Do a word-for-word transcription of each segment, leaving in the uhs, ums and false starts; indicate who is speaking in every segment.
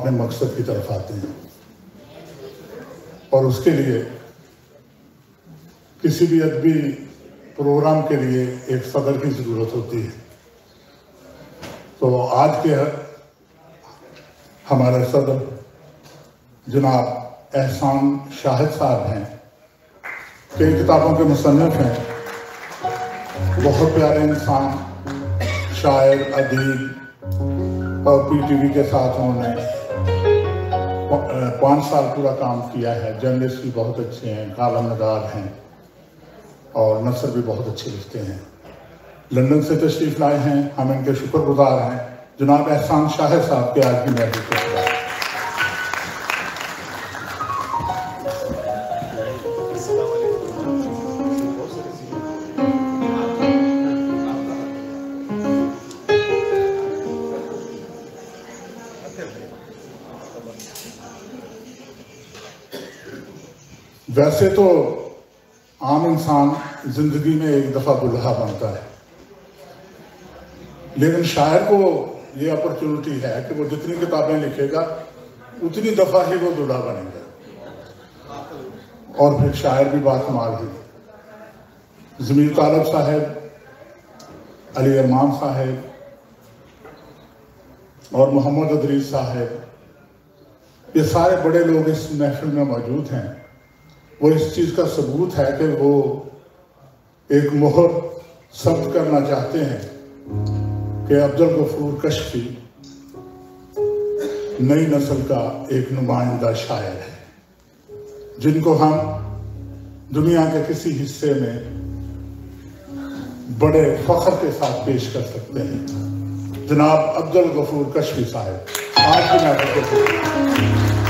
Speaker 1: अपने मकसद की तरफ आते हैं। और उसके लिए किसी भी अदबी प्रोग्राम के लिए एक सदर की ज़रूरत होती है। तो आज के हमारे सदर जनाब एहसान शाहिद साहब हैं, कई किताबों के मुसन्निफ हैं, बहुत प्यारे इंसान, शायर, अदीब, और पीटीवी के साथ उन्होंने पाँच साल पूरा काम किया है। जर्नलिस्ट भी बहुत अच्छे हैं, कालम नगार हैं और नसर भी बहुत अच्छे लिखते हैं। लंदन से तशरीफ़ लाए हैं, हम इनके शुक्रगुजार हैं। जनाब एहसान शाहिद साहब के आज की महफिल के खिलाफ वैसे तो आम इंसान जिंदगी में एक दफा दुल्हा बनता है, लेकिन शायर को ये अपॉर्चुनिटी है कि वो जितनी किताबें लिखेगा उतनी दफा ही वो दुल्हा बनेगा। और फिर शायर भी बाकमाल ही। ज़मीर तालब साहब, अली अरमान साहब और मोहम्मद अदरीस साहब, ये सारे बड़े लोग इस महफिल में मौजूद हैं। वो इस चीज़ का सबूत है कि वो एक मोहर सब्त करना चाहते हैं कि अब्दुल गफूर कश्फी नई नस्ल का एक नुमाइंदा शायर है, जिनको हम दुनिया के किसी हिस्से में बड़े फख्र के साथ पेश कर सकते हैं। जनाब अब्दुल गफूर कश्फी साहब आज की महफिल के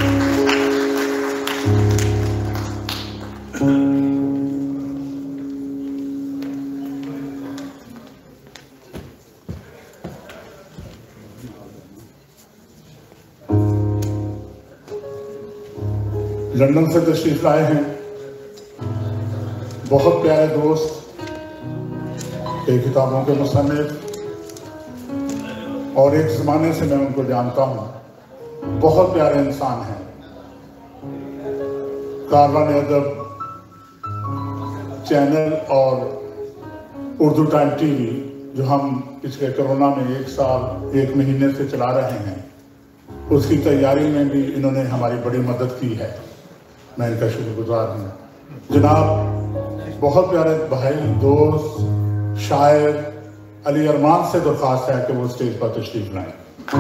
Speaker 1: लंदन से तशरीफ लाए हैं। बहुत प्यारे दोस्त, कई किताबों के मुसन्निफ, और एक ज़माने से मैं उनको जानता हूँ। बहुत प्यारे इंसान हैं। कारवान अदब चैनल और उर्दू टाइम टीवी, जो हम पिछले कोरोना में एक साल एक महीने से चला रहे हैं, उसकी तैयारी में भी इन्होंने हमारी बड़ी मदद की है। मैं इनका शुक्रगुजार हूँ। जनाब बहुत प्यारे भाई, दोस्त, शायर अली अरमान से दरख्वास्त है कि वो स्टेज पर तशरीफ लाएं।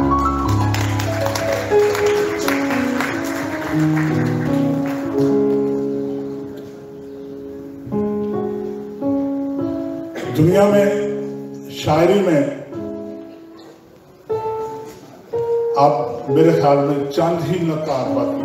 Speaker 1: दुनिया में शायरी में आप मेरे ख्याल में चंद ही नकार बाकी।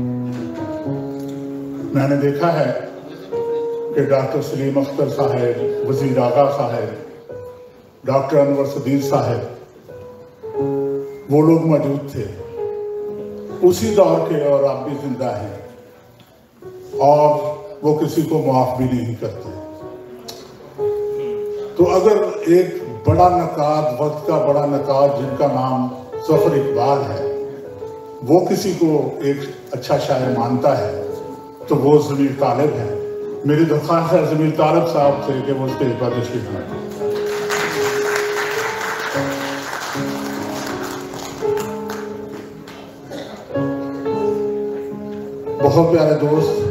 Speaker 1: मैंने देखा है कि डॉक्टर सलीम अख्तर साहब, वजीर आगा साहब, डॉक्टर अनवर सदीर साहब, वो लोग मौजूद थे उसी दौर के, और आप भी जिंदा हैं और वो किसी को माफ भी नहीं करते। तो अगर एक बड़ा नकाद, वक्त का बड़ा नकाद जिनका नाम ज़फ़र इकबाल है, वो किसी को एक अच्छा शायर मानता है तो वो ज़मीर तालिब है। मेरी दरख्वास्त है ज़मीर तालिब साहब से कि वो स्टेज पर तशरीफ लाएं। बहुत प्यारे दोस्त,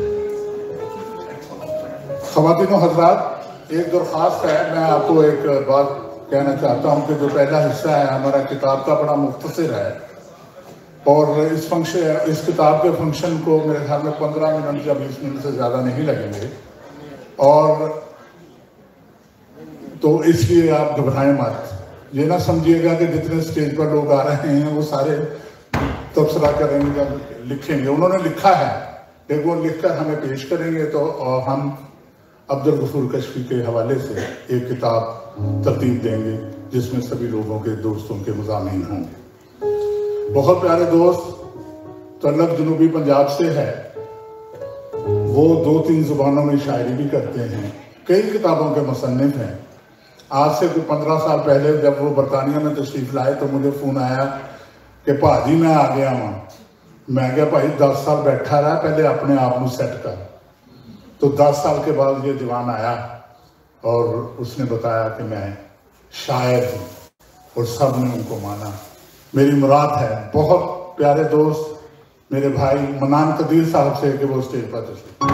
Speaker 1: ख़वातीन और हज़रात, एक दरख्वास्त है। मैं आपको एक बात कहना चाहता हूँ कि जो पहला हिस्सा है हमारा किताब का बड़ा मुख्तसर है, और इस फंक्शन इस किताब के फंक्शन को मेरे ख्याल में पंद्रह मिनट या बीस मिनट से ज़्यादा नहीं लगेंगे, और तो इसलिए आप घबराएं मत। ये ना समझिएगा कि जितने स्टेज पर लोग आ रहे हैं वो सारे तबसरा करेंगे, लिखेंगे। उन्होंने लिखा है, एक वो लिखकर हमें पेश करेंगे, तो और हम अब्दुल गफूर कश्फी के हवाले से एक किताब तरतीब देंगे जिसमें सभी लोगों के, दोस्तों के मज़ामीन होंगे। बहुत प्यारे दोस्त, तलब जनूबी पंजाब से है, वो दो तीन जुबानों में शायरी भी करते हैं, कई किताबों के मुसन्निफ हैं। आज से कोई पंद्रह साल पहले जब वो बरतानिया में तशरीफ़ लाए तो मुझे फ़ोन आया कि भाजी मैं आ गया वहाँ। मैं क्या भाई दस साल बैठा रहा, पहले अपने आप को सेट कर। तो दस साल के बाद ये जवान आया और उसने बताया कि मैं शायर हूँ, और सब ने उनको माना। मेरी मुराद है बहुत प्यारे दोस्त मेरे भाई मनान कदीर साहब से कि वो स्टेज पर तशरीफ।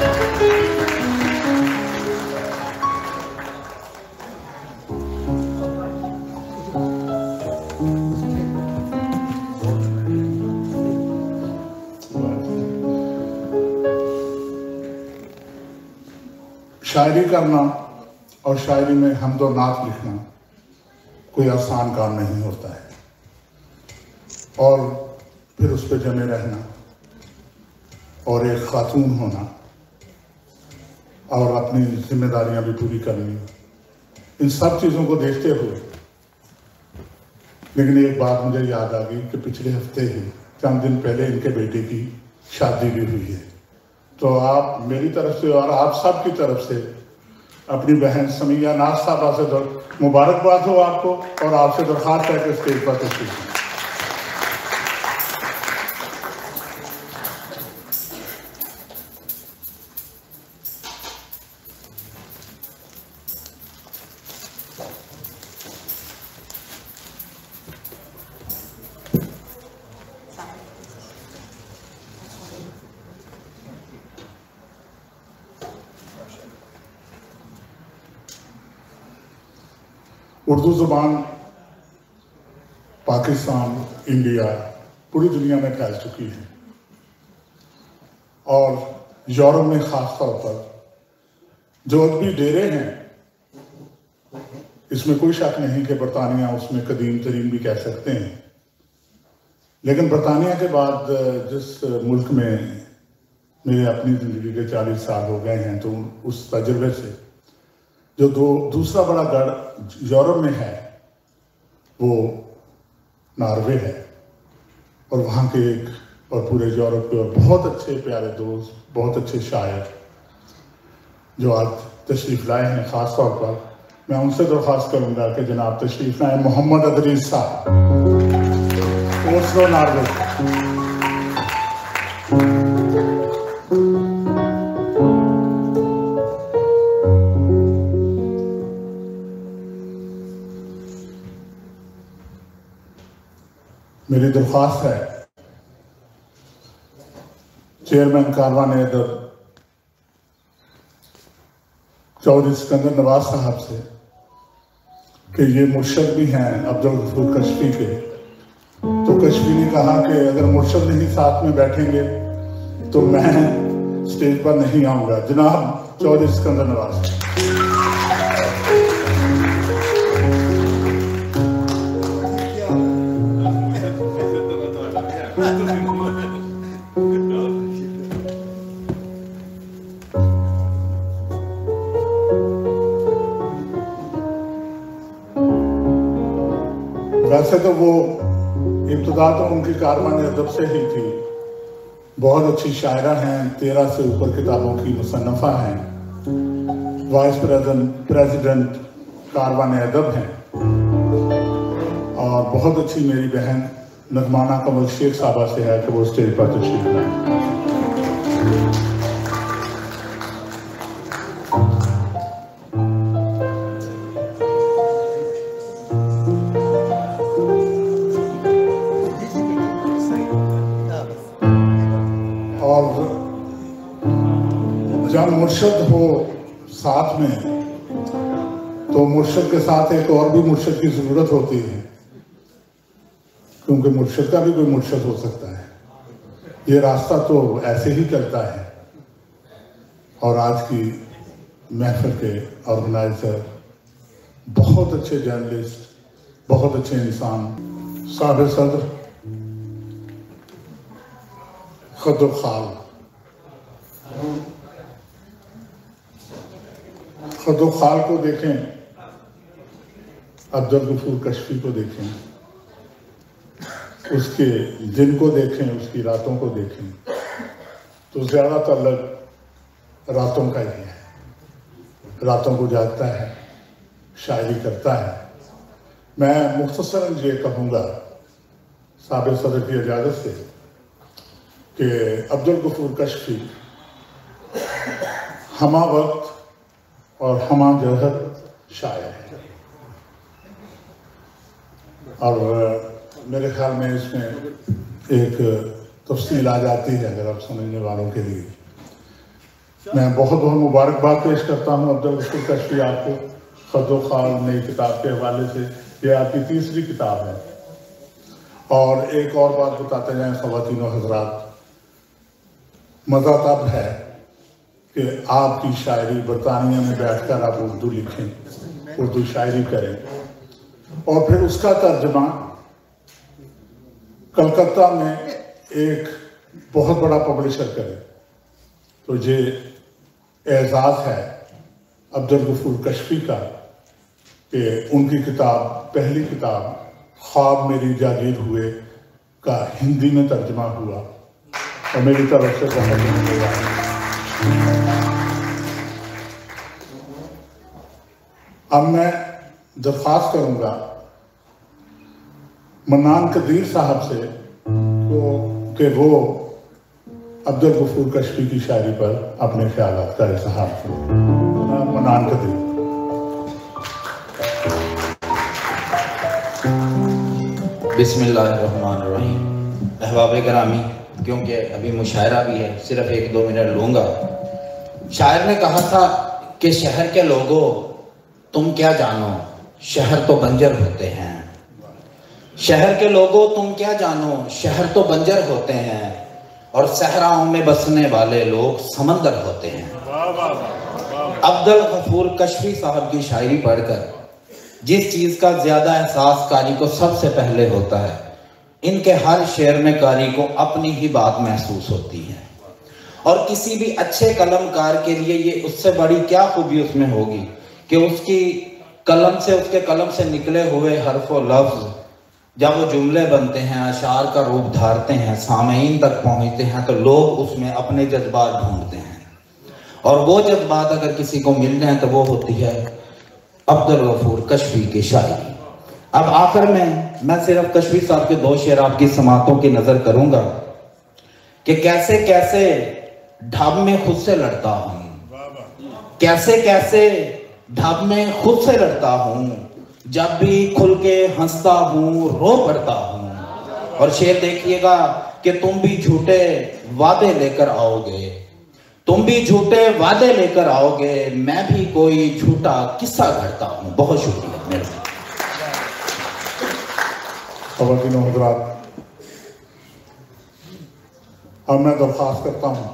Speaker 1: शायरी करना और शायरी में हमद और नात लिखना कोई आसान काम नहीं होता है, और फिर उस पर जमे रहना और एक खातून होना और अपनी जिम्मेदारियां भी पूरी करनी, इन सब चीज़ों को देखते हुए लेकिन एक बात मुझे याद आ गई कि पिछले हफ्ते ही चंद दिन पहले इनके बेटे की शादी भी हुई है। तो आप मेरी तरफ से और आप सब की तरफ से अपनी बहन समिया नाज साहबा से मुबारकबाद हो आपको, और आपसे दरख्वास्त है कि स्टेज पर तशरीफ। उर्दू ज़ुबान पाकिस्तान, इंडिया, पूरी दुनिया में फैल चुकी है, और यूरोप में ख़ास तौर पर जो अदबी डेरे हैं, इसमें कोई शक नहीं कि बरतानिया उसमें कदीम तरीन भी कह सकते हैं। लेकिन बरतानिया के बाद जिस मुल्क में मेरे अपनी ज़िंदगी के चालीस साल हो गए हैं, तो उस तजुर्बे से जो दो दूसरा बड़ा गढ़ यूरोप में है वो नॉर्वे है, और वहाँ के एक और पूरे यूरोप के और बहुत अच्छे प्यारे दोस्त, बहुत अच्छे शायर जो आज तशरीफ़ लाए हैं, ख़ास तौर पर मैं उनसे दरख्वास्त करूँगा कि जनाब तशरीफ़ लाए मोहम्मद अदरीस साहब, ओस्लो नॉर्वे। मेरी दरख्वास्त है चेयरमैन कारवान अदब चौधरी सिकंदर नवाज साहब से कि ये मुर्शद भी हैं अब्दुल गफूर कश्फी के। तो कश्फी ने कहा कि अगर मुर्शद नहीं साथ में बैठेंगे तो मैं स्टेज पर नहीं आऊँगा। जनाब चौधरी सिकंदर नवाज। वैसे तो वो इब्तिदा तो उनकी कारवान अदब से ही थी, बहुत अच्छी शायरा हैं, तेरह से ऊपर किताबों की मुसन्नफ़ा हैं, वाइस प्रेसिडेंट प्रेसिडेंट कारवान अदब हैं, और बहुत अच्छी मेरी बहन नगमाना कमल शेख साहबा से है कि वो स्टेज पर तशरीफ लाएं। जब मुर्शद हो साथ में तो मुर्शद के साथ एक और भी मुर्शद की जरूरत होती है, क्योंकि मुर्शद का भी कोई मुर्शद हो सकता है। ये रास्ता तो ऐसे ही चलता है। और आज की महफिल के ऑर्गेनाइजर बहुत अच्छे जर्नलिस्ट, बहुत अच्छे इंसान, साबिर सदर खदुल खाल खदुल खाल को देखें, अब्दुल गफूर कश्फी को देखें, उसके दिन को देखें, उसकी रातों को देखें, तो ज़्यादातर लग रातों का ही है। रातों को जागता है, शायरी करता है। मैं मुख्तसरन ये कहूँगा, साबिर सदर की इजाज़त से कि अब्दुल गफूर कश्फी हमा वक्त और हमा जहर शायर है। और मेरे ख्याल में इसमें एक तफसील आ जाती है अगर आप समझने वालों के लिए। मैं बहुत बहुत मुबारकबाद पेश करता हूँ अब्दुल गफूर कश्फी आपको खतो खाल नई किताब के हवाले से। ये आपकी तीसरी किताब है। और एक और बात बताते जाएं ख़वातीनो हज़रात, मज़ा तब है कि आपकी शायरी बरतानिया में बैठकर आप उर्दू लिखें, उर्दू शायरी करें और फिर उसका तर्जमा कलकत्ता में एक बहुत बड़ा पब्लिशर करे। तो ये एजाज़ है अब्दुल गफूर कश्फी का कि उनकी किताब, पहली किताब ख्वाब मेरी जागीर हुए का हिंदी में तर्जमा हुआ और मेरी तरफ से बहुत धन्यवाद। अब मैं दरख्वास्त करूंगा मन्नान कदीर साहब से तो कि वो अब्दुल गफूर कश्फी की शायरी पर अपने ख्यालात का इज़हार करें। मन्नान कदीर।
Speaker 2: बिस्मिल्लाहिर्रहमानिर्रहीम। अहबाब करामी, क्योंकि अभी मुशायरा भी है, सिर्फ एक दो मिनट लूँगा। शायर ने कहा था कि शहर के लोगों तुम क्या जानो, शहर तो बंजर होते हैं। शहर के लोगों तुम क्या जानो, शहर तो बंजर होते हैं और सहराओं में बसने वाले लोग समंदर होते हैं। अब्दुल गफूर कश्फी साहब की शायरी पढ़कर जिस चीज़ का ज़्यादा एहसास कारी को सबसे पहले होता है, इनके हर शेर में कारी को अपनी ही बात महसूस होती है। और किसी भी अच्छे कलमकार के लिए ये उससे बड़ी क्या खूबी उसमें होगी कि उसकी कलम से, उसके कलम से निकले हुए हर्फ व लफ्ज़ जब वो जुमले बनते हैं, अशार का रूप धारते हैं, सामईन तक पहुँचते हैं, तो लोग उसमें अपने जज्बात ढूंढते हैं। और वो जज्बात अगर किसी को मिल जाए तो वो होती है अब्दुल गफूर कश्फी की शायरी। अब आखिर में मैं सिर्फ कश्फी साहब के दो शेर आपकी समातों की नजर करूंगा कि कैसे कैसे ढब में खुद से लड़ता हूं, कैसे कैसे ढब में खुद से लड़ता हूं, जब भी खुल के हंसता हूं रो पड़ता हूं। और शेर देखिएगा कि तुम भी झूठे वादे लेकर आओगे, तुम भी झूठे वादे लेकर आओगे, मैं भी कोई झूठा किस्सा गढ़ता हूं। बहुत शुक्रिया मेरे
Speaker 1: ख़वातीनो हज़रात, अब मैं दरख्वास्त करता हूं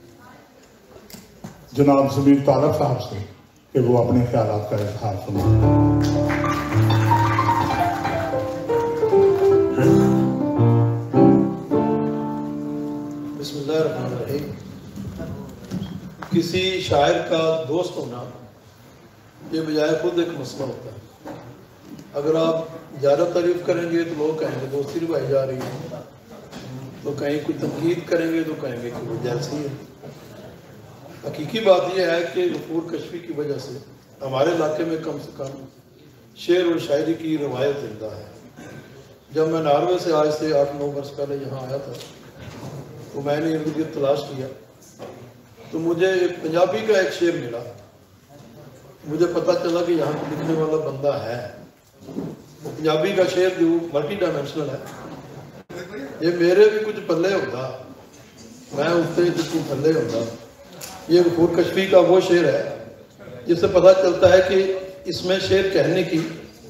Speaker 1: जनाब ज़मीर तारक साहब से कि वो अपने ख्यालात का इज़हार सुनाएं।
Speaker 3: बिस्मिल्लाहिर्रहमानिर्रहीम। किसी शायर का दोस्त होना ये बजाय खुद एक मसला होता है। अगर आप ज़्यादा तारीफ करेंगे तो लोग कहेंगे दोस्ती निभाई जा रही है, तो कहीं कोई तनकीद करेंगे तो कहेंगे कि वो जैसी है। हकीकी बात यह है कि गफूर कश्फी की वजह से हमारे इलाके में कम से कम शेर और शायरी की रवायत जिंदा है। जब मैं नॉर्वे से आज से आठ नौ वर्ष पहले यहाँ आया था तो मैंने इनकी तलाश किया तो मुझे पंजाबी का एक शेर मिला। मुझे पता चला कि यहाँ पर लिखने वाला बंदा है। पंजाबी का शेर जो मल्टी डायमेंशनल है, ये मेरे भी कुछ पल्ले होता, मैं उससे तू थल्ले होता। ये गफूर कश्फी का वो शेर है जिससे पता चलता है कि इसमें शेर कहने की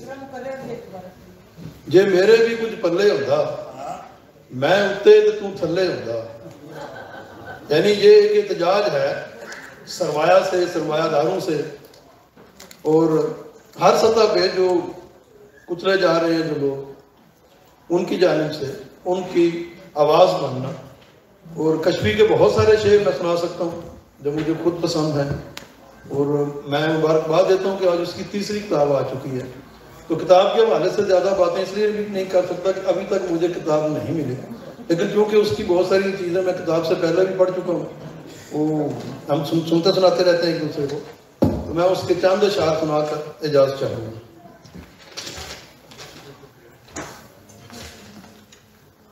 Speaker 3: जे मेरे भी कुछ पल्ले होता, मैं उत्ते तो तू थल्ले होता। यानी ये एक एहतजाज है सरमाया से, सरमायादारों से और हर सतह पे जो कुचले जा रहे हैं जो लोग, उनकी जानिब से उनकी आवाज़ बनना। और कश्फी के बहुत सारे शेर मैं सुना सकता हूँ जो मुझे खुद पसंद है और मैं मुबारकबाद देता हूँ कि आज उसकी तीसरी किताब आ चुकी है। तो किताब के हवाले से ज़्यादा बातें इसलिए भी नहीं कर सकता कि अभी तक मुझे किताब नहीं मिली, लेकिन क्योंकि उसकी बहुत सारी चीज़ें मैं किताब से पहले भी पढ़ चुका हूँ, वो हम सुन, सुनते सुनाते रहते हैं एक दूसरे को, तो मैं उसके चंद अशार सुनाकर इजाज़त चाहूँगा।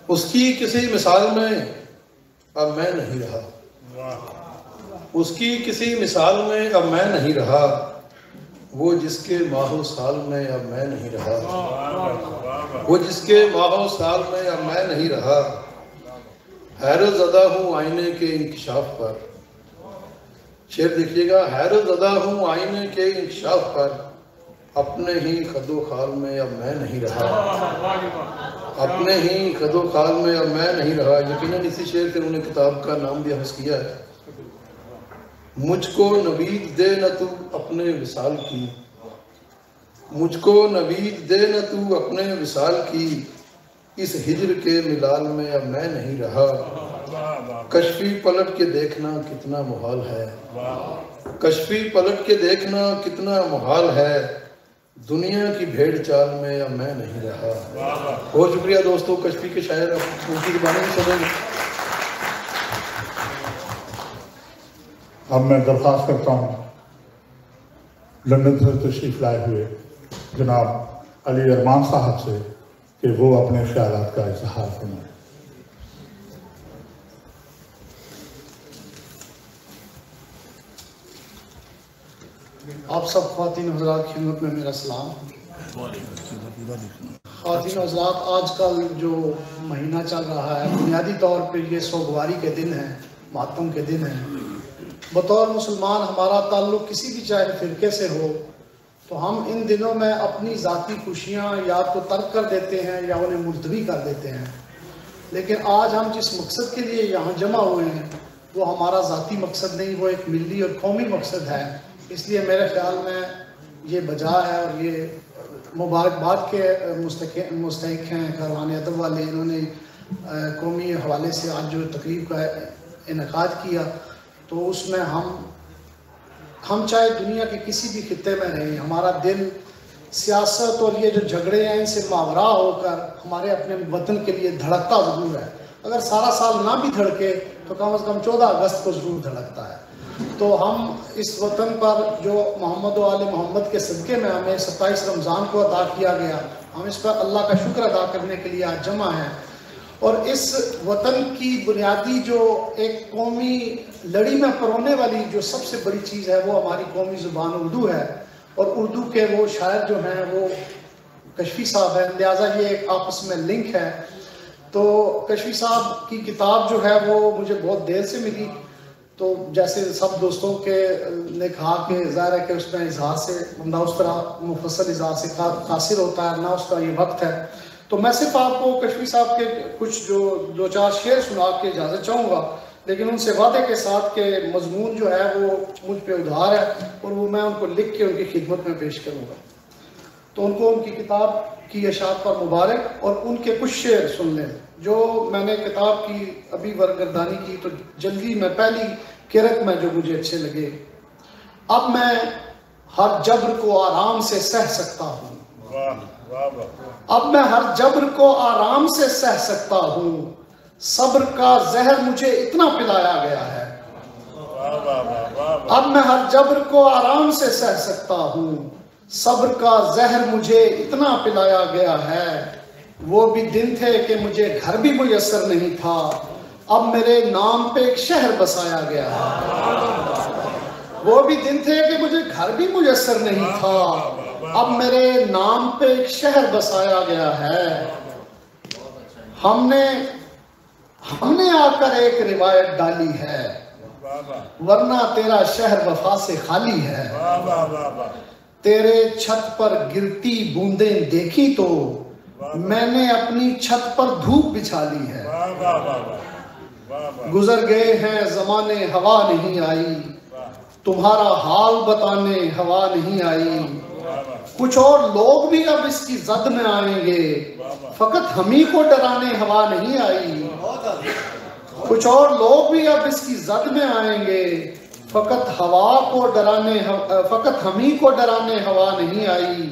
Speaker 3: उसकी किसी मिसाल में अब मैं नहीं रहा, उसकी किसी मिसाल में अब मैं नहीं रहा, वो जिसके माहो साल में अब मैं नहीं रहा, वो जिसके माहो साल में अब मैं नहीं रहा। हैरत ज़दा हूँ आईने के इंकशाफ पर, शेर देखिएगा, हैरत ज़दा हूँ आईने के इंकशाफ पर, अपने ही खदो खाल में अब मैं नहीं रहा, अपने ही खदो खाल में अब मैं नहीं रहा। यकीनन इसी शेर से उन्होंने किताब का नाम भी हफ्ज़ किया है। मुझको नवीद दे न तू अपने विसाल की, मुझको नवीद दे न तू अपने विसाल की, इस हिजर के मिलाल में अब मैं नहीं रहा। कश्फी पलट के देखना कितना मुहाल है, कश्फी पलट के देखना कितना मुहाल है, दुनिया की भेड़ चाल में अब मैं नहीं रहा। बहुत शुक्रिया दोस्तों, कश्फी के शायर उनकी ज़बानी में सुनेंगे।
Speaker 1: अब मैं दरख्वास्त करता हूँ लंदन से तशरीफ लाए हुए जनाब अली अरमान साहब से कि वो अपने ख्यालात का इजहार फरमाएं।
Speaker 4: आप सब ख्वातीन हज़रात की खिदमत में मेरा सलाम। ख्वातीन हज़रात, आजकल जो महीना चल रहा है बुनियादी तौर पर ये सोगवारी के दिन है, मातम के दिन है। बतौर मुसलमान हमारा ताल्लुक़ किसी भी चाहे फ़िरके से हो तो हम इन दिनों में अपनी ज़ाती खुशियाँ या तो तर्क कर देते हैं या उन्हें मुलतवी कर देते हैं। लेकिन आज हम जिस मकसद के लिए यहाँ जमा हुए हैं वो हमारा ज़ाती मकसद नहीं, वो एक मिली और कौमी मकसद है। इसलिए मेरे ख्याल में ये बजा है और ये मुबारकबाद के मुस्तक मुस्तहिक हैं कारवान अदब वाले। इन्होंने कौमी हवाले से आज जो तकरीब का इनेकाद किया तो उसमें हम हम चाहे दुनिया के किसी भी खित्ते में रहें, हमारा दिल सियासत और ये जो झगड़े हैं इनसे मावरा होकर हमारे अपने वतन के लिए धड़कता ज़रूर है। अगर सारा साल ना भी धड़के तो कम अज़ कम चौदह अगस्त को ज़रूर धड़कता है। तो हम इस वतन पर जो मोहम्मद व आले मोहम्मद के सदक़े में हमें सत्ताईस रमज़ान को अदा किया गया, हम इस पर अल्लाह का शुक्र अदा करने के लिए आज जमा हैं। और इस वतन की बुनियादी जो एक कौमी लड़ी में परोने वाली जो सबसे बड़ी चीज़ है वो हमारी कौमी ज़ुबान उर्दू है। और उर्दू के वो शायर जो हैं वो कश्फी साहब हैं, लिहाजा ये एक आपस में लिंक है। तो कश्फी साहब की किताब जो है वो मुझे बहुत देर से मिली, तो जैसे सब दोस्तों के ने कहा कि ज़ाहिर है कि उसमें इजहार से बंदा उस तरह मुफस्सल इजहार से कासिर होता है, ना उसका ये वक्त है। तो मैं सिर्फ आपको कश्फी साहब के कुछ जो दो चार शेर सुना के इजाज़त चाहूँगा, लेकिन उनसे वादे के साथ के मजमून जो है वो मुझ पे उधार है और वो मैं उनको लिख के उनकी खिदमत में पेश करूँगा। तो उनको उनकी किताब की अशात पर मुबारक और उनके कुछ शेर सुन लें। जो मैंने किताब की अभी वरगर्दानी की तो जल्दी में पहली किरत में जो मुझे अच्छे लगे, अब मैं हर जब्र को आराम से सह सकता हूँ, अब मैं हर जब्र को आराम से सह सकता हूँ, सब्र का जहर मुझे इतना पिलाया गया है। अब मैं हर जब्र को आराम से सह सकता हूँ, सब्र का जहर मुझे इतना पिलाया गया है। वो भी दिन थे कि मुझे घर भी मुयस्सर नहीं था, अब मेरे नाम पे एक शहर बसाया गया है। वो भी दिन थे कि मुझे घर भी मुयस्सर नहीं था, अब मेरे नाम पे एक शहर बसाया गया है। हमने हमने आकर एक रिवायत डाली है, वरना तेरा शहर वफा से खाली है। तेरे छत पर गिरती बूंदें देखी तो मैंने अपनी छत पर धूप बिछा ली है। गुजर गए हैं जमाने हवा नहीं आई, तुम्हारा हाल बताने हवा नहीं आई। कुछ और लोग भी अब इसकी जद में आएंगे, फकत हम ही को डराने हवा नहीं आई। कुछ और लोग भी अब इसकी जद में आएंगे, फकत हवा को डराने फकत हम ही को डराने हवा नहीं आई।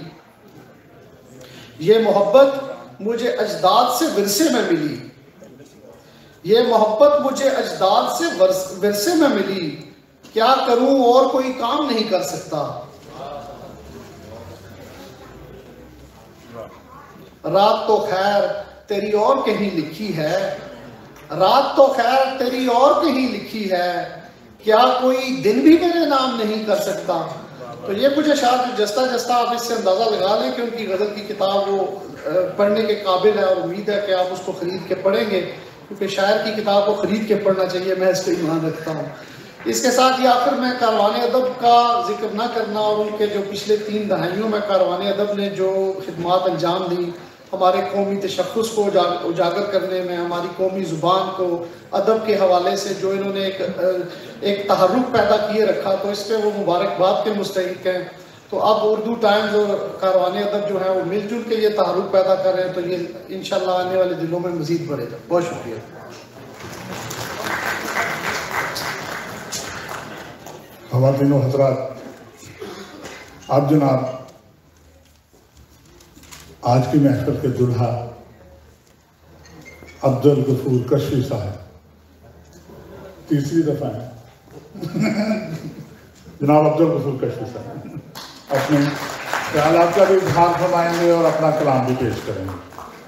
Speaker 4: ये मोहब्बत मुझे अजदाद से विरसे में मिली, ये मोहब्बत मुझे अजदाद से विरसे में मिली। क्या करूं और कोई काम नहीं कर सकता। रात तो खैर तेरी और कहीं लिखी है, रात तो खैर तेरी और कहीं लिखी है, क्या कोई दिन भी मेरे नाम नहीं कर सकता। तो ये कुछ अशार जस्ता जस्ता आप इससे अंदाज़ा लगा लें कि उनकी गज़ल की किताब वो पढ़ने के काबिल है, और उम्मीद है कि आप उसको ख़रीद के पढ़ेंगे, क्योंकि शायर की किताब को ख़रीद के पढ़ना चाहिए, मैं इसको ईमान रखता हूँ। इसके साथ ही आखिर में कारवान अदब का जिक्र ना करना, और उनके जो पिछले तीन दहाइयों में कारवान अदब ने जो खिदमात अंजाम दी हमारे कौमी तशख़्ख़ुस को उजागर करने में, हमारी कौमी ज़ुबान को अदब के हवाले से जो इन्होंने एक एक तहर्रुक पैदा किए रखा, तो इस पर वो मुबारकबाद के मुस्तहिक़ हैं। तो अब उर्दू टाइम्स और कारवान अदब जो है वो मिलजुल के ये तहर्रुक पैदा कर रहे हैं, तो ये इंशाअल्लाह आने वाले दिनों में मज़ीद बढ़ेगा। बहुत शुक्रिया।
Speaker 1: ख़वातीन हज़रात, आप जनाब आज की महफिल के दुल्हा अब्दुल गफूर कशफी साहब तीसरी दफा है जनाब अब्दुल गफूर कशफी साहब अपने ख्यालात का भी इजहार फरमाएंगे और अपना कलाम भी पेश करेंगे।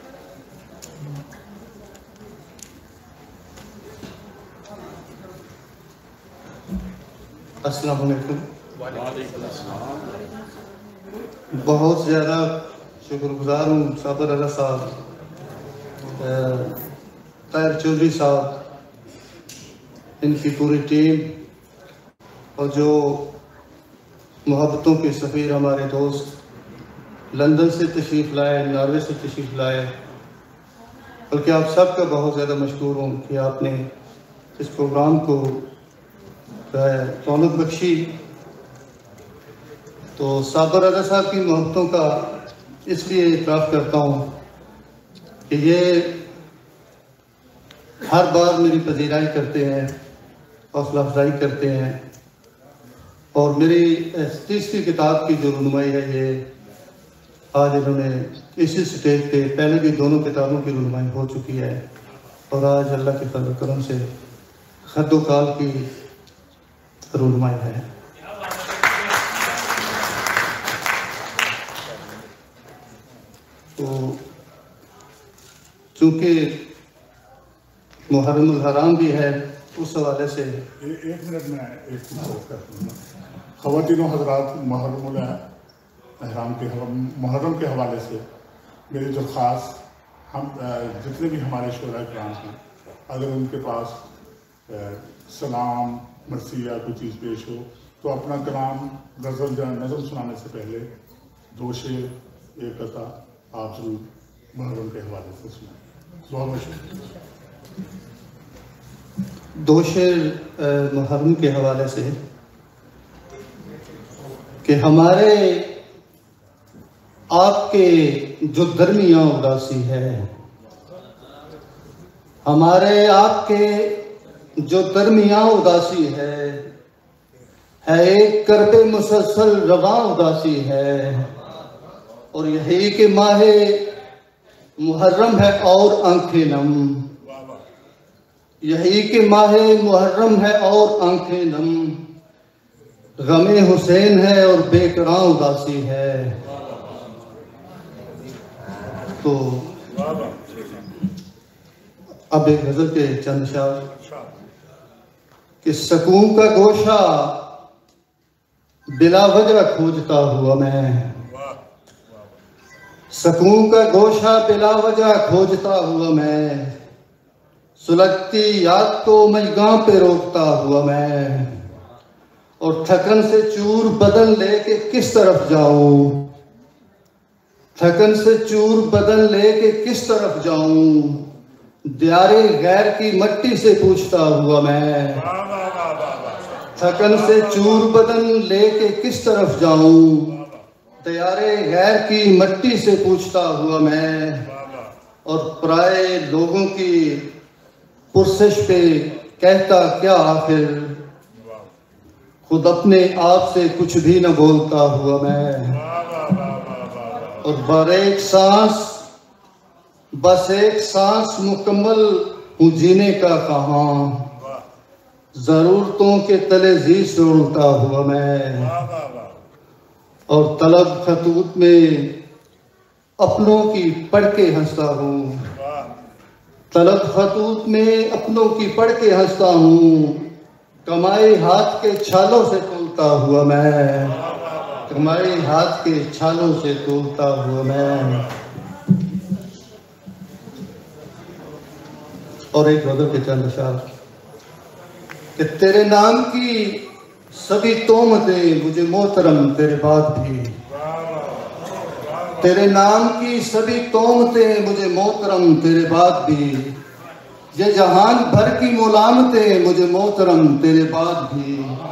Speaker 5: अस्सलाम वालेकुम। बहुत ज़्यादा शुक्रगुजार हूँ साबर अला साहब, ताहिर चौधरी साहब, इनकी पूरी टीम, और जो मोहब्बतों के सफ़ीर हमारे दोस्त लंदन से तशरीफ़ लाए, नॉर्वे से तशरीफ़ लाए, बल्कि आप सबका बहुत ज़्यादा मशकूर हूँ कि आपने इस प्रोग्राम को रौनक बख्शी। तो साबर अला साहब की मोहब्बतों का इसलिए इतराफ़ करता हूँ कि ये हर बार मेरी पजीराई करते हैं, हौसला अफजाई करते हैं, और मेरी तीसरी किताब की जो रुनुमाई है ये आज इन्होंने इसी स्टेज पे, पहले भी दोनों किताबों की रुनुमाई हो चुकी है, और आज अल्लाह के फज़ल करम से खद्दो काल की रुनुमाई है। तो चूँकि मुहर्रमुल हराम भी है, उस हवाले से
Speaker 1: ए, एक मिनट में एक ख़वातीन हज़रात, मुहर्रमुल हराम के मुहर्रम के हवाले से मेरी दरख्वास्त, हम जितने भी हमारे शोरा कराम हैं, अगर उनके पास सलाम मरसिया कोई चीज़ पेश हो तो अपना कलाम गज़ल या नज़म सुनाने से पहले दो शेर एक कथा आप जरूर मुहर्रम के हवाले से सुनाएं। बहुत बहुत शुक्रिया।
Speaker 5: दो शेर मुहर्रम के हवाले से कि हमारे आपके जो दरमियाँ उदासी है, हमारे आपके जो दरमियाँ उदासी है, है एक करबे मुसलसल रवा उदासी है, और यही कि माहे मुहर्रम है और आंखें नम, यही कि माहे मुहर्रम है और आंखें नम, गमे हुसैन है और बेकरां उदासी है। तो अब एक गजल के चंद शार कि सकून का गोशा बिला वजह खोजता हुआ मैं, सकून का गोशा बिला वजह खोजता हुआ मैं, सुलगती याद को मजगां पे रोकता हुआ मैं, और थकन से चूर बदन लेके किस तरफ जाऊं, थकन से चूर बदन लेके किस तरफ जाऊं, दियारे गैर की मट्टी से पूछता हुआ मैं, थकन से चूर बदन लेके किस तरफ जाऊं, दियारे गैर की मट्टी से पूछता हुआ मैं, और पराए लोगों की पुरसिश पे कहता क्या आखिर, खुद अपने आप से कुछ भी न बोलता हुआ मैं, और बारेक सांस बस एक सांस मुकम्मल हूँ जीने का कहाँ, जरूरतों के तले जी से उड़ता हुआ मैं, और तलब खतूत में अपनों की पढ़ के हंसता हूँ, तलब खतूत में अपनों की पढ़ के हंसता हूँ, कमाई हाथ के छालों से तोलता हुआ मैं, कमाई हाथ के छालों से तोलता हुआ मैं। और एक गजल के चंद अशार कि तेरे नाम की सभी तोहमतें मुझे मोहतरम तेरे बाद भी, तेरे नाम की सभी तोहमतें मुझे मोहतरम तेरे बाद भी, ये जहान भर की मुलामतें मुझे मोहतरम तेरे बाद भी।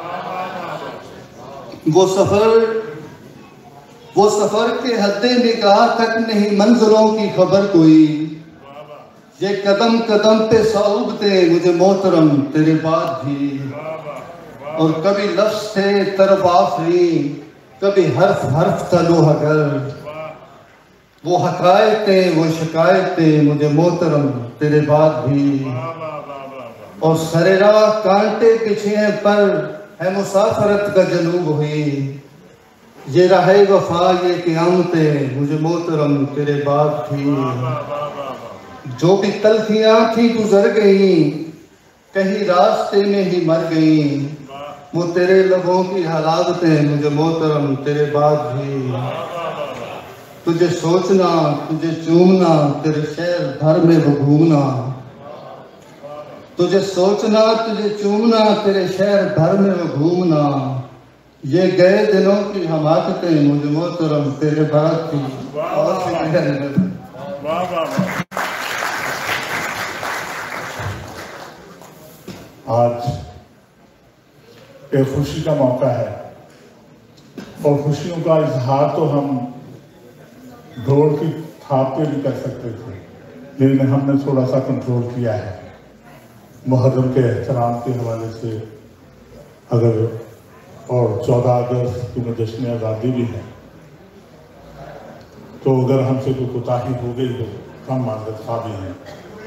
Speaker 5: वो सफर वो सफर के हद्दे निगाह तक नहीं मंजिलों की खबर कोई, ये कदम कदम पे सऊबते मुझे मोहतरम तेरे बाद भी। और कभी लफ्ज़ थे तरफ आफरी, कभी हर्फ हर्फ था लोहागर, वो हकायतें वो शिकायतें मुझे मोहतरम तेरे बाद भी। और सरेरा कांटे पीछे पर है मुसाफरत का जनूब हुई, ये रहे वफा ये क़यामतें मुझे मोहतरम तेरे बाद थी। जो भी तलखियाँ थी गुजर गई, कहीं रास्ते में ही मर गई, वो तेरे लबों की हलावतें मुझे मोहतरम तेरे बाद भी। तुझे सोचना तुझे चूमना तेरे शहर भर में वो घूमना, तुझे सोचना तुझे चूमना तेरे शहर भर में वो घूमना, ये गए दिनों की हमाकतें मुझे मोहतरम तेरे बाद थी। और
Speaker 1: आज एक खुशी का मौका है और खुशियों का इजहार तो हम ढोल की थाप पे भी कर सकते थे, लेकिन हमने थोड़ा सा कंट्रोल किया है मुहर्रम के एहतराम के हवाले से। अगर और चौदह अगस्त में जश्न आज़ादी भी है, तो अगर हमसे कोई कोताही हो गई तो हम माजरत खा भी हैं।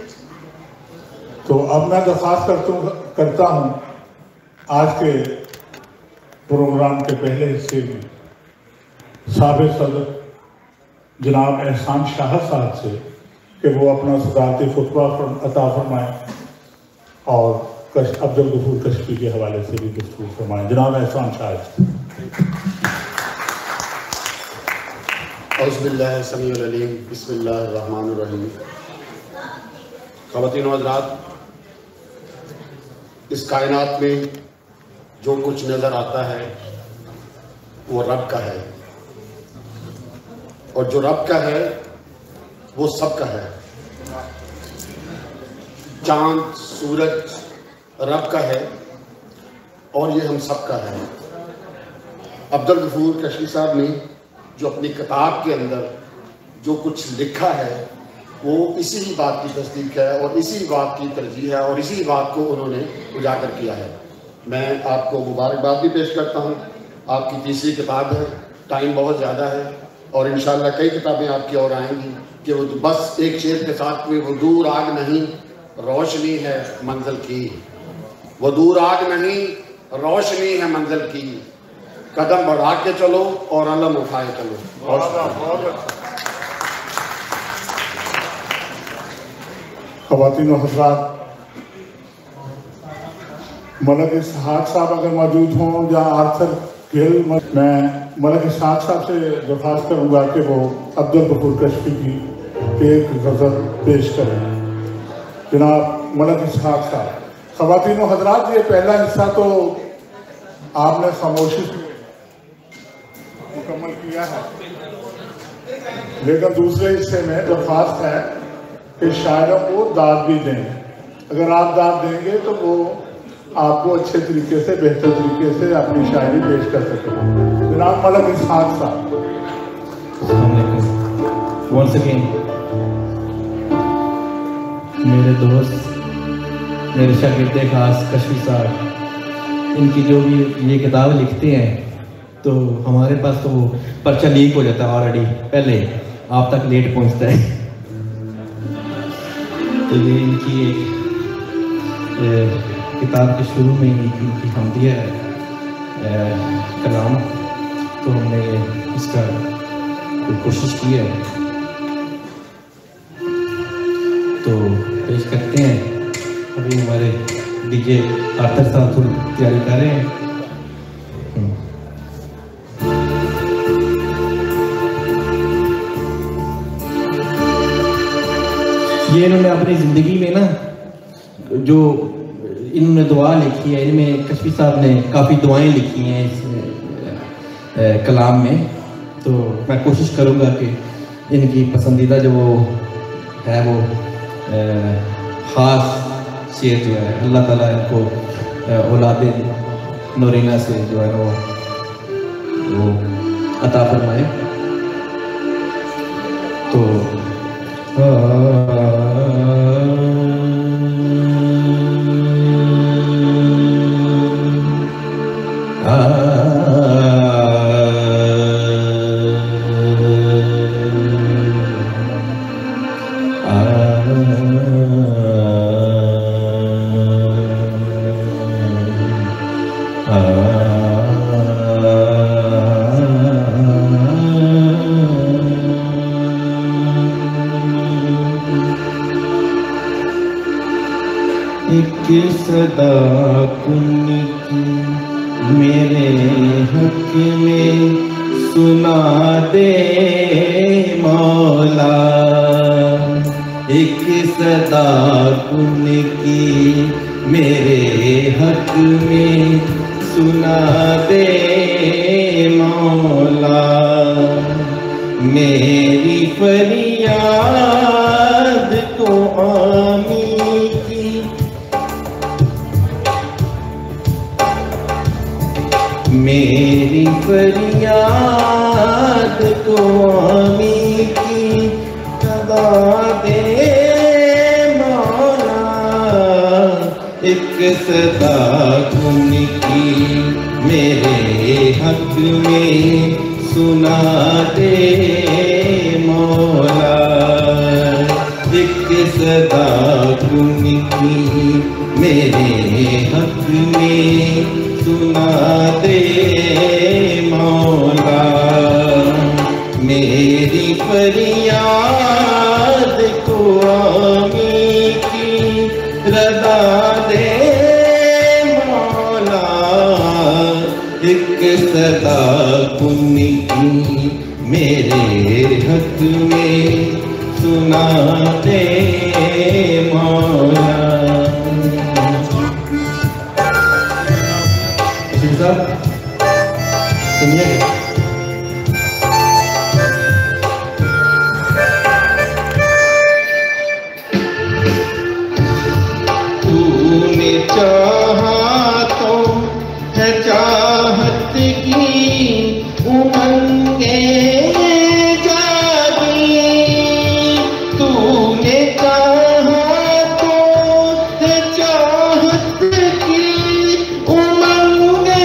Speaker 1: तो अब मैं दरख्वास्त करता करता हूँ आज के प्रोग्राम के पहले हिस्से में साबिक़ सदर जनाब एहसान शाह साहब से कि वो अपना सदारती खुतबा अता फरमाएँ और कश अब्दुल गफूर कश्फी के हवाले से भी गुफ्तगू फरमाएँ। जनाब एहसान शाह।
Speaker 6: औज़ुबिल्लाहि समीउल अलीम, बिस्मिल्लाहिर रहमानिर रहीम। ख़वातीन व हज़रात, इस कायनात में जो कुछ नज़र आता है वो रब का है, और जो रब का है वो सबका है। चांद सूरज रब का है और ये हम सबका है। अब्दुल गफूर कश्फी साहब ने जो अपनी किताब के अंदर जो कुछ लिखा है वो इसी ही बात की तस्दीक है और इसी बात की तरजीह है और इसी बात को उन्होंने उजागर किया है। मैं आपको मुबारकबाद भी पेश करता हूँ। आपकी तीसरी किताब है, टाइम बहुत ज़्यादा है और इंशाअल्लाह कई किताबें आपकी और आएंगी कि वो बस एक शेर के साथ में वो दूर आग नहीं रोशनी है मंजिल की, वो दूर आग नहीं रोशनी है मंजिल की, कदम बढ़ा के चलो और अलम उठाए चलो।
Speaker 1: ख़वातीन व हज़रात, मलक इसहाक साहब अगर मौजूद हों या आर्थर गिल, मैं मलक इसहाक साहब से दरख्वास्त करूँगा कि वो अब्दुल गफूर कश्फी की एक गज़ल पेश करें। जनाब मलक इसहाक साहब। ख़वातीन व हज़रात, ये पहला हिस्सा तो आपने खामोशी से मुकम्मल किया है, लेकिन दूसरे हिस्से में दरख्वास्त है कि शायरों को दाद भी दें। अगर आप दाद देंगे तो वो आपको अच्छे तरीके से बेहतर तरीके से अपनी शायरी पेश कर सकें। जनाब मलक इसहाक साहब।
Speaker 7: वंस अगेन मेरे दोस्त, मेरे शागिर्दे खास कश्फी साहब, इनकी जो भी ये किताब लिखते हैं तो हमारे पास तो पर्चा लीक हो जाता है ऑलरेडी, पहले आप तक लेट पहुंचता है। तो ये इनकी एक किताब के शुरू में ही इनकी हमदिया है कलाम, तो हमने इसका कोशिश की है। तो तो पेश करते हैं। अभी हमारे डीजे आर्थर साहब थोड़ी तैयारी कर रहे हैं। ये इन्होंने अपनी ज़िंदगी में ना जो इन्होंने दुआ लिखी है, इनमें कश्फी साहब ने काफ़ी दुआएं लिखी हैं इस ए, कलाम में। तो मैं कोशिश करूँगा कि इनकी पसंदीदा जो वो है वो ख़ास शेर जो है अल्लाह ताला इनको औलादे नूरीना से जो है वो वो अता फरमाए। तो
Speaker 8: एक सदा कुन की मेरे हक में सुना दे मौला, एक सदा कुन की मेरे हक में सुना दे मौला, मेरी फरियाद को आमी मेरी फरियाद को आमी की सदा दे मौला, एक सदा कुन की मेरे हक में सुना दे मौला, एक सदा कुन की मेरे हक में सुना दे मौला, मेरी फरियाद को आमी की रदा दे मौला, एक सदा कुन की मेरे हक में सुना दे मौला। सुनिए तूने चाहा तो है चाहत की उमंगे जागी, तूने चाहा तो है चाहत की उमंगे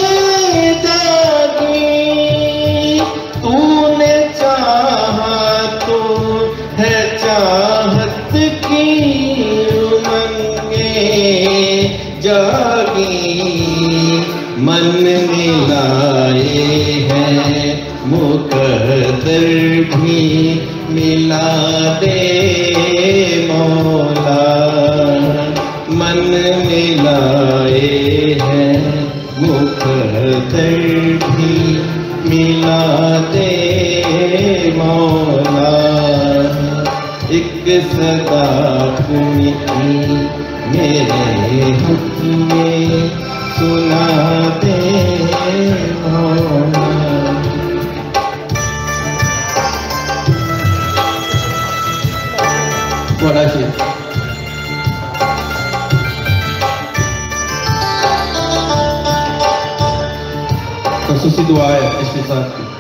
Speaker 8: जागी, तूने चाहा तो है चाहत की उमंगे जागी, मन मिलाए हैं मुकद्दर भी मिला दे मौला, मन मिलाए हैं मुकद्दर भी मिला दे मौला, एक सदा कुन की मेरे हक में सुना दे मौला। बड़ा शेर खसूसी दुआ है इसके साथ की।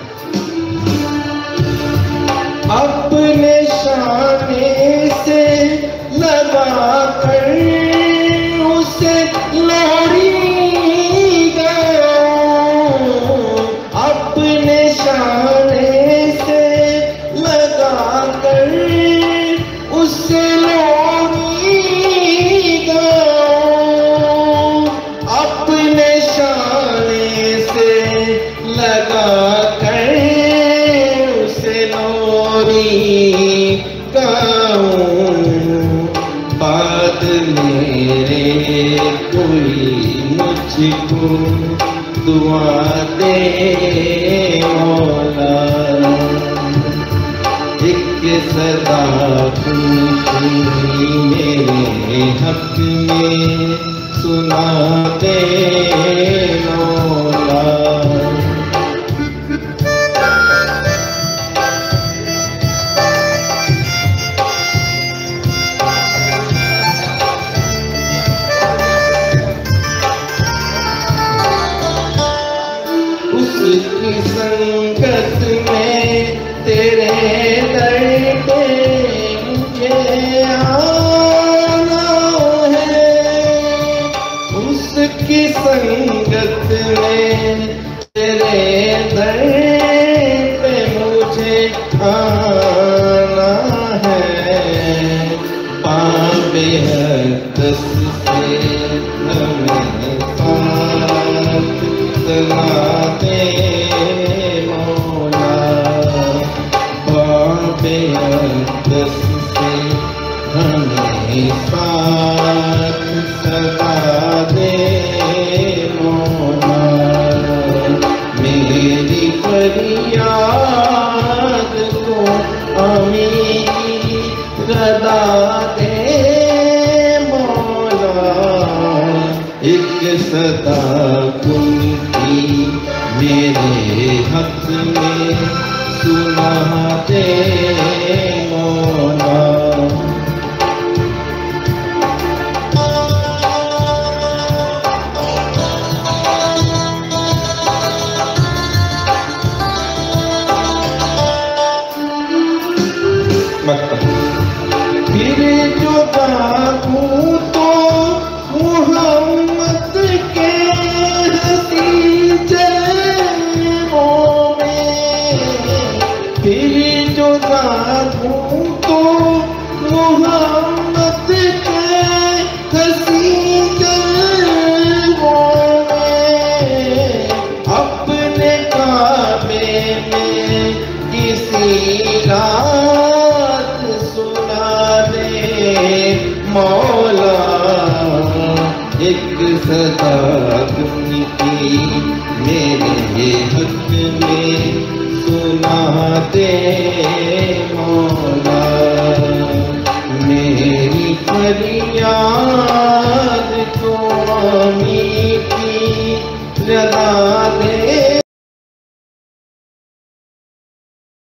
Speaker 8: अपने शाने से लगा कर उसे लोरी गाऊं, अपने शाने से लगा कर उसे लोरी गाऊं, अपने शाने से लगा कर उसे लोरी गाऊं,
Speaker 7: दुआ दे मौला, एक सदा तुमकी मेरे हक में सुना दे मौला। उसकी संगत में तेरे दर पे मुझे आना है, उसकी संगत में तेरे दर पे मुझे आना है। पावे हदस से हमें साथ चला दे मौला, बाबे अक़दस से हमें साथ चला दे मौला। मेरी फरियाद को अमीर रदा दे मौला, एक सदा कुंती मेरे हक में सुना दे मौला। फिर जो जागूं तो मोहम्मद के हसी जलवों में, फिर जो जागूं तो मोहम्मद के हसी जलवों में, अपने काबे में किसी रात सुना दे मौला, एक सदा तुमकी मेरे हक में सुना दे मौला। मेरी फरियाद को मीठी रदा दे